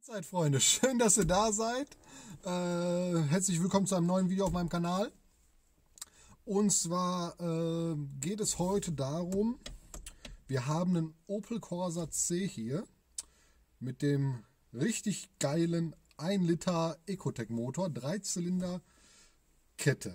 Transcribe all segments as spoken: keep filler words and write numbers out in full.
Mahlzeit, Freunde, schön, dass ihr da seid. Äh, herzlich willkommen zu einem neuen Video auf meinem Kanal. Und zwar äh, geht es heute darum, wir haben einen Opel Corsa C hier mit dem richtig geilen ein Liter Ecotec Motor, drei Zylinder Kette.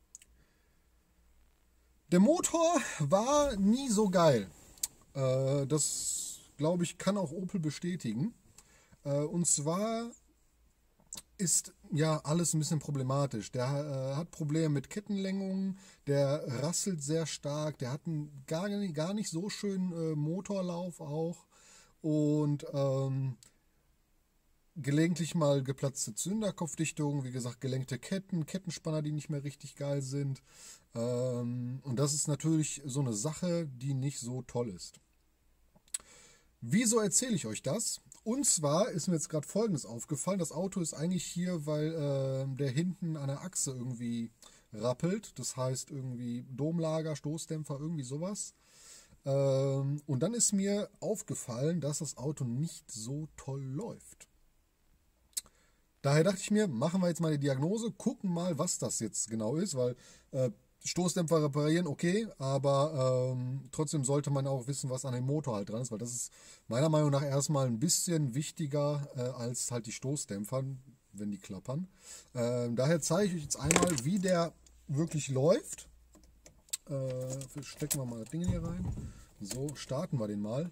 Der Motor war nie so geil. Äh, das, glaube ich, kann auch Opel bestätigen. Und zwar ist ja alles ein bisschen problematisch. Der äh, hat Probleme mit Kettenlängungen, der rasselt sehr stark, der hat einen gar, gar nicht so schönen äh, Motorlauf auch und ähm, gelegentlich mal geplatzte Zylinderkopfdichtungen, wie gesagt gelenkte Ketten, Kettenspanner, die nicht mehr richtig geil sind. Ähm, und das ist natürlich so eine Sache, die nicht so toll ist. Wieso erzähle ich euch das? Und zwar ist mir jetzt gerade Folgendes aufgefallen. Das Auto ist eigentlich hier, weil äh, der hinten an der Achse irgendwie rappelt. Das heißt irgendwie Domlager, Stoßdämpfer, irgendwie sowas. Ähm, und dann ist mir aufgefallen, dass das Auto nicht so toll läuft. Daher dachte ich mir, machen wir jetzt mal die Diagnose, gucken mal, was das jetzt genau ist, weil äh, Stoßdämpfer reparieren, okay, aber ähm, trotzdem sollte man auch wissen, was an dem Motor halt dran ist, weil das ist meiner Meinung nach erstmal ein bisschen wichtiger äh, als halt die Stoßdämpfer, wenn die klappern. Ähm, daher zeige ich euch jetzt einmal, wie der wirklich läuft. Äh, stecken wir mal das Ding hier rein. So, starten wir den mal.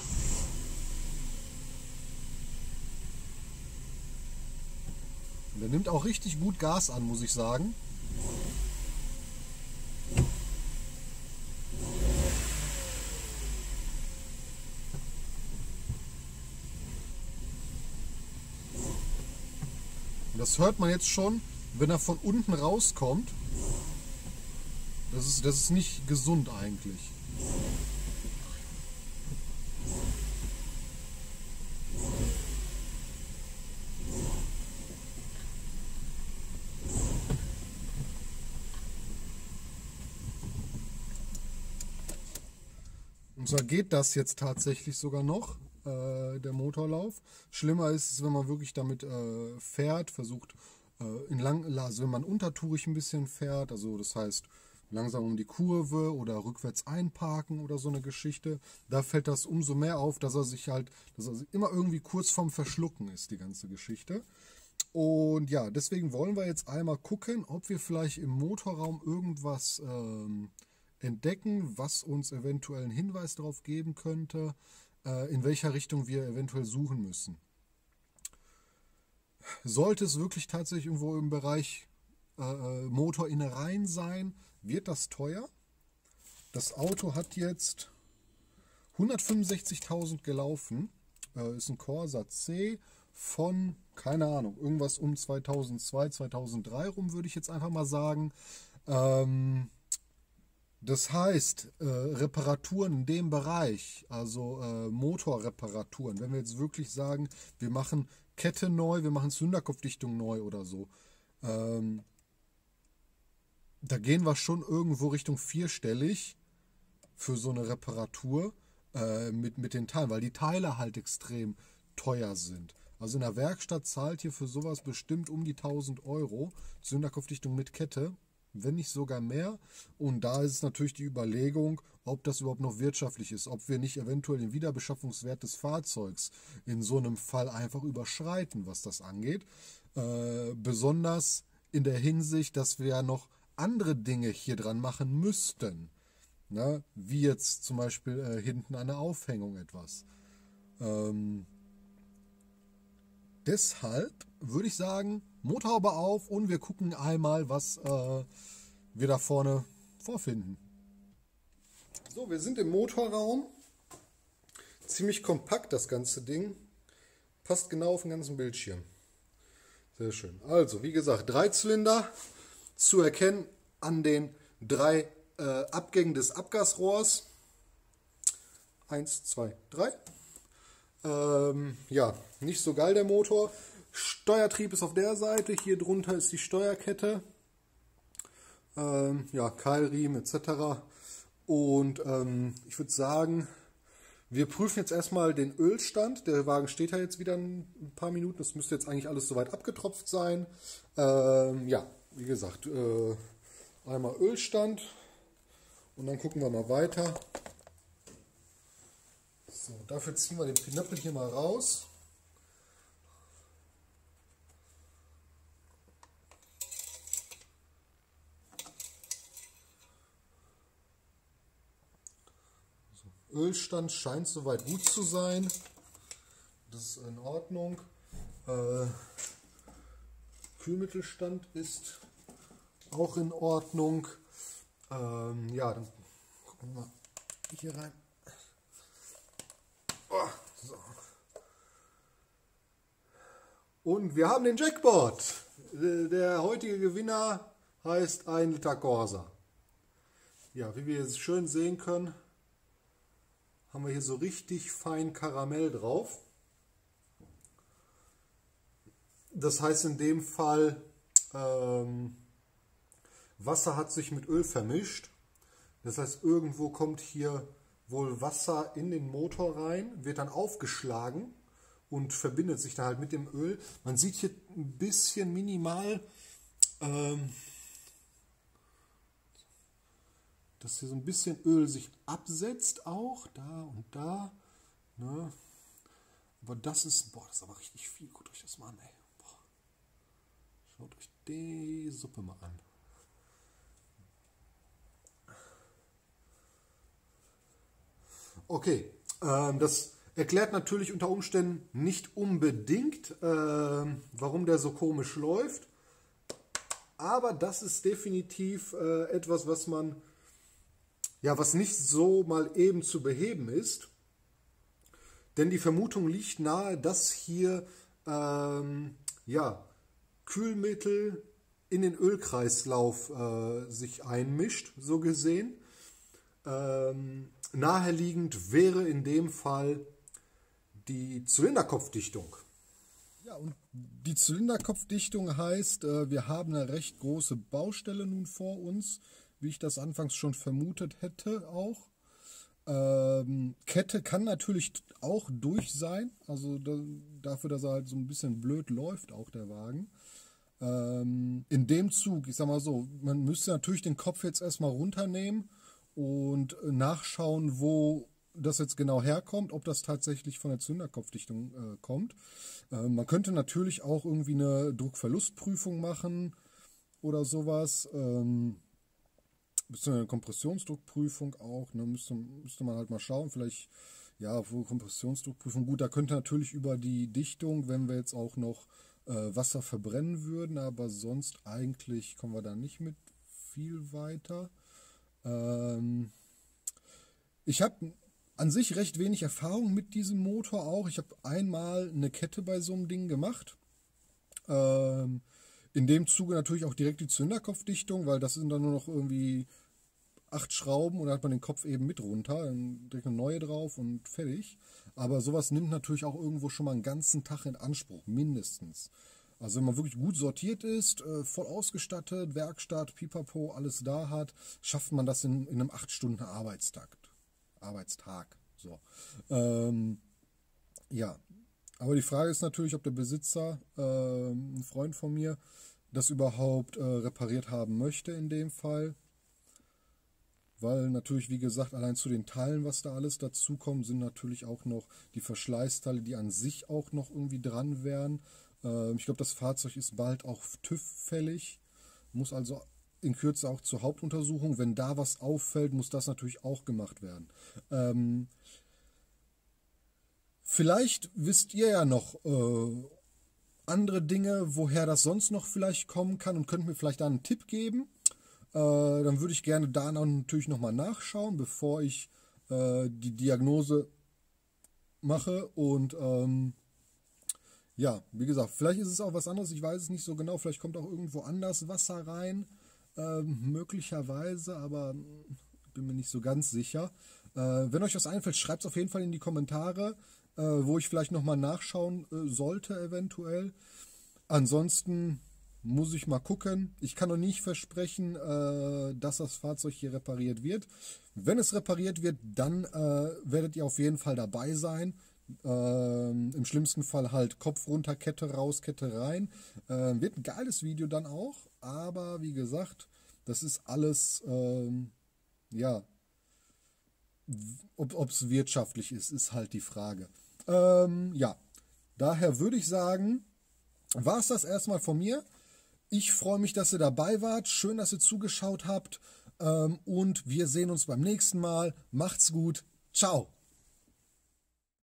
Der nimmt auch richtig gut Gas an, muss ich sagen. Das hört man jetzt schon, wenn er von unten rauskommt. Das ist, das ist nicht gesund eigentlich. Und zwar geht das jetzt tatsächlich sogar noch. Der Motorlauf. Schlimmer ist es, wenn man wirklich damit äh, fährt, versucht äh, in lang, also wenn man untertourig ein bisschen fährt, also das heißt langsam um die Kurve oder rückwärts einparken oder so eine Geschichte, da fällt das umso mehr auf, dass er sich halt, dass er immer irgendwie kurz vorm Verschlucken ist, die ganze Geschichte. Und ja, deswegen wollen wir jetzt einmal gucken, ob wir vielleicht im Motorraum irgendwas ähm, entdecken, was uns eventuell einen Hinweis darauf geben könnte, in welcher Richtung wir eventuell suchen müssen. Sollte es wirklich tatsächlich irgendwo im Bereich äh, Motorinnereien sein, wird das teuer. Das Auto hat jetzt hundertfünfundsechzigtausend gelaufen, äh, ist ein Corsa C von, keine Ahnung, irgendwas um zweitausendzwei, zweitausenddrei rum, würde ich jetzt einfach mal sagen. Ähm, Das heißt, äh, Reparaturen in dem Bereich, also äh, Motorreparaturen, wenn wir jetzt wirklich sagen, wir machen Kette neu, wir machen Zylinderkopfdichtung neu oder so, ähm, da gehen wir schon irgendwo Richtung vierstellig für so eine Reparatur äh, mit, mit den Teilen, weil die Teile halt extrem teuer sind. Also in der Werkstatt zahlt ihr für sowas bestimmt um die tausend Euro, Zylinderkopfdichtung mit Kette, wenn nicht sogar mehr. Und da ist es natürlich die Überlegung, ob das überhaupt noch wirtschaftlich ist, ob wir nicht eventuell den Wiederbeschaffungswert des Fahrzeugs in so einem Fall einfach überschreiten, was das angeht. Äh, besonders in der Hinsicht, dass wir ja noch andere Dinge hier dran machen müssten. Ne? Wie jetzt zum Beispiel äh, hinten an der Aufhängung etwas. Ähm, deshalb würde ich sagen, Motorhaube auf und wir gucken einmal, was äh, wir da vorne vorfinden. So, wir sind im Motorraum. Ziemlich kompakt das ganze Ding. Passt genau auf den ganzen Bildschirm. Sehr schön. Also, wie gesagt, drei Zylinder zu erkennen an den drei äh, Abgängen des Abgasrohrs. Eins, zwei, drei. Ähm, ja, nicht so geil der Motor. Steuertrieb ist auf der Seite, hier drunter ist die Steuerkette, ähm, ja, Keilriemen et cetera. Und ähm, ich würde sagen, Wir prüfen jetzt erstmal den Ölstand. Der Wagen steht ja jetzt wieder ein paar Minuten. Das müsste jetzt eigentlich alles soweit abgetropft sein. Ähm, ja, wie gesagt, äh, einmal Ölstand und dann gucken wir mal weiter. So, dafür ziehen wir den Pinöppel hier mal raus. Ölstand scheint soweit gut zu sein. Das ist in Ordnung. Äh, Kühlmittelstand ist auch in Ordnung. Ähm, ja, dann gucken wir mal hier rein. Oh, so. Und wir haben den Jackpot. Der heutige Gewinner heißt ein Liter Corsa. Ja, wie wir jetzt schön sehen können, haben wir hier so richtig fein Karamell drauf. Das heißt in dem Fall, ähm, Wasser hat sich mit Öl vermischt. Das heißt, irgendwo kommt hier wohl Wasser in den Motor rein, wird dann aufgeschlagen und verbindet sich dann halt mit dem Öl. Man sieht hier ein bisschen minimal, ähm, dass hier so ein bisschen Öl sich absetzt auch, da und da. Ne? Aber das ist, boah, das ist aber richtig viel. Guckt euch das mal an, ey. Boah. Schaut euch die Suppe mal an. Okay, ähm, das erklärt natürlich unter Umständen nicht unbedingt, ähm, warum der so komisch läuft. Aber das ist definitiv äh, etwas, was man Ja, was nicht so mal eben zu beheben ist, denn die Vermutung liegt nahe, dass hier ähm, ja, Kühlmittel in den Ölkreislauf äh, sich einmischt, so gesehen. Ähm, naheliegend wäre in dem Fall die Zylinderkopfdichtung. Ja, und die Zylinderkopfdichtung heißt, äh, wir haben eine recht große Baustelle nun vor uns, wie ich das anfangs schon vermutet hätte auch. Ähm, Kette kann natürlich auch durch sein, also da, dafür, dass er halt so ein bisschen blöd läuft, auch der Wagen. Ähm, in dem Zug, ich sag mal so, man müsste natürlich den Kopf jetzt erstmal runternehmen und nachschauen, wo das jetzt genau herkommt, ob das tatsächlich von der Zünderkopfdichtung äh, kommt. Äh, man könnte natürlich auch irgendwie eine Druckverlustprüfung machen oder sowas. Ähm, bisschen eine Kompressionsdruckprüfung auch, ne, müsste, müsste man halt mal schauen, vielleicht, ja, wo Kompressionsdruckprüfung, gut, da könnte natürlich über die Dichtung, wenn wir jetzt auch noch äh, Wasser verbrennen würden, aber sonst eigentlich kommen wir da nicht mit viel weiter. Ähm, ich habe an sich recht wenig Erfahrung mit diesem Motor auch, ich habe einmal eine Kette bei so einem Ding gemacht, ähm, in dem Zuge natürlich auch direkt die Zünderkopfdichtung, weil das sind dann nur noch irgendwie acht Schrauben und dann hat man den Kopf eben mit runter, dann direkt eine neue drauf und fertig. Aber sowas nimmt natürlich auch irgendwo schon mal einen ganzen Tag in Anspruch, mindestens. Also wenn man wirklich gut sortiert ist, voll ausgestattet, Werkstatt, Pipapo, alles da hat, schafft man das in, in einem acht Stunden Arbeitstag. Arbeitstag. So. Ähm, ja. Aber die Frage ist natürlich, ob der Besitzer, äh, ein Freund von mir, das überhaupt äh, repariert haben möchte in dem Fall. Weil natürlich, wie gesagt, allein zu den Teilen, was da alles dazukommt, sind natürlich auch noch die Verschleißteile, die an sich auch noch irgendwie dran wären. Äh, ich glaube, das Fahrzeug ist bald auch TÜV-fällig, muss also in Kürze auch zur Hauptuntersuchung. Wenn da was auffällt, muss das natürlich auch gemacht werden. Ähm, Vielleicht wisst ihr ja noch äh, andere Dinge, woher das sonst noch vielleicht kommen kann und könnt mir vielleicht da einen Tipp geben. Äh, dann würde ich gerne da natürlich nochmal nachschauen, bevor ich äh, die Diagnose mache. Und ähm, ja, wie gesagt, vielleicht ist es auch was anderes, ich weiß es nicht so genau. Vielleicht kommt auch irgendwo anders Wasser rein, äh, möglicherweise, aber bin mir nicht so ganz sicher. Äh, wenn euch was einfällt, schreibt es auf jeden Fall in die Kommentare, wo ich vielleicht nochmal nachschauen äh, sollte eventuell. Ansonsten, muss ich mal gucken. Ich kann noch nicht versprechen, äh, dass das Fahrzeug hier repariert wird. Wenn es repariert wird, dann äh, werdet ihr auf jeden Fall dabei sein. Ähm, im schlimmsten Fall halt Kopf runter, Kette raus, Kette rein. Äh, wird ein geiles Video dann auch, aber wie gesagt, das ist alles, ähm, ja, ob es wirtschaftlich ist, ist halt die Frage. Ähm, ja, daher würde ich sagen, war es das erstmal von mir. Ich freue mich, dass ihr dabei wart. Schön, dass ihr zugeschaut habt. Ähm, und wir sehen uns beim nächsten Mal. Macht's gut. Ciao.